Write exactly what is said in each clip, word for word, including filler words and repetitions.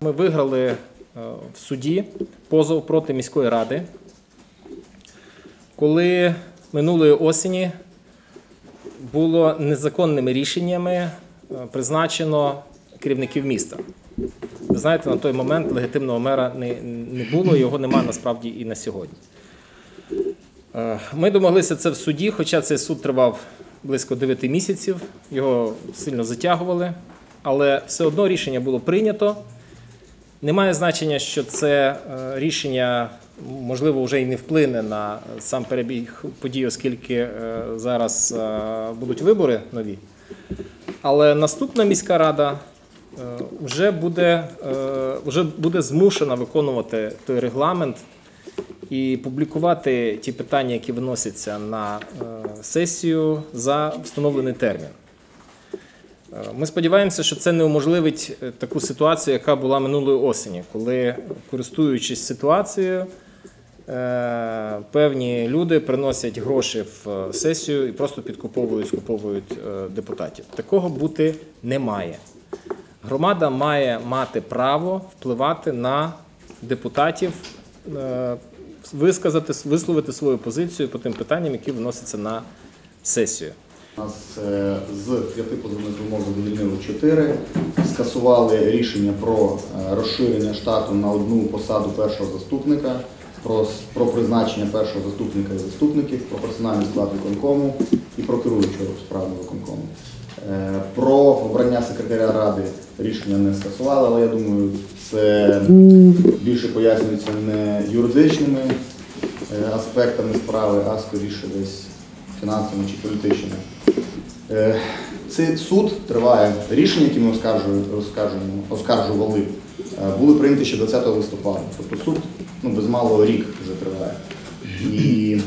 ми виграли в суді позов проти міської ради, коли минулої осені було незаконними рішеннями призначено керівників міста. Ви знаєте, на той момент легітимного мера не, не було, його немає насправді і на сьогодні. Ми домоглися це в суді, хоча цей суд тривав близько дев'яти місяців, його сильно затягували, але все одно рішення було прийнято. Немає значення, що це рішення, можливо, вже і не вплине на сам перебіг подій, оскільки зараз будуть вибори нові. Але наступна міська рада вже буде, вже буде змушена виконувати той регламент і публікувати ті питання, які виносяться на сесію за встановлений термін. Ми сподіваємося, що це не уможливить таку ситуацію, яка була минулої осені, коли, користуючись ситуацією, певні люди приносять гроші в сесію і просто підкуповують, скуповують депутатів. Такого бути не має. Громада має мати право впливати на депутатів, висказати, висловити свою позицію по тим питанням, які виносяться на сесію. У нас з п'яти позовних вимог задовольнили чотири, скасували рішення про розширення штату на одну посаду першого заступника, про, про призначення першого заступника і заступників, про персональний склад виконкому і про керуючого справами виконкому. Про обрання секретаря ради рішення не скасували, але я думаю, це більше пояснюється не юридичними аспектами справи, а скоріше десь фінансовими чи політичними. Цей суд триває. Рішення, які ми оскаржували, були прийняті ще двадцятого листопада. Тобто суд ну, без малого рік вже триває. І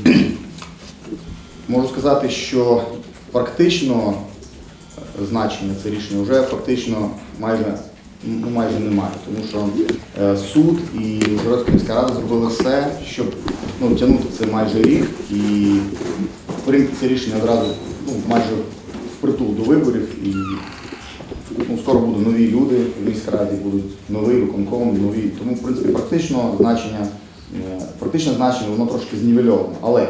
можу сказати, що практично значення це рішення вже фактично майже, ну, майже немає. Тому що е, суд і Ужгородська міська рада зробили все, щоб ну, тягнути це майже рік і прийняти це рішення одразу ну, майже впритул до виборів. І ну, скоро будуть нові люди в міській раді, будуть новий виконком, нові. Тому, в принципі, практично значення, е, практичне значення воно трошки знівельовано. Але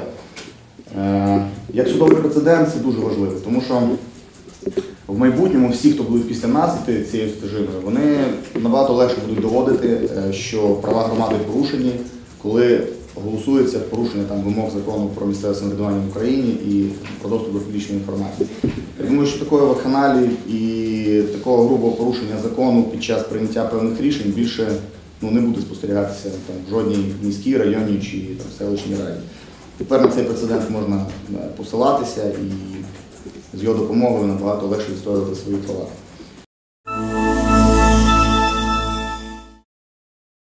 е, як судовий прецедент це дуже важливо, тому що в майбутньому всі, хто будуть після нас іти цією стежиною, вони набагато легше будуть доводити, що права громади порушені, коли голосується порушення там, вимог закону про місцеве самоврядування в Україні і про доступ до публічної інформації. Я думаю, що такої вакханалії і такого грубого порушення закону під час прийняття певних рішень більше ну, не буде спостерігатися там, в жодній міській, районній чи там, селищній раді. Тепер на цей прецедент можна посилатися і з його допомогою набагато легше відстоювати свої права.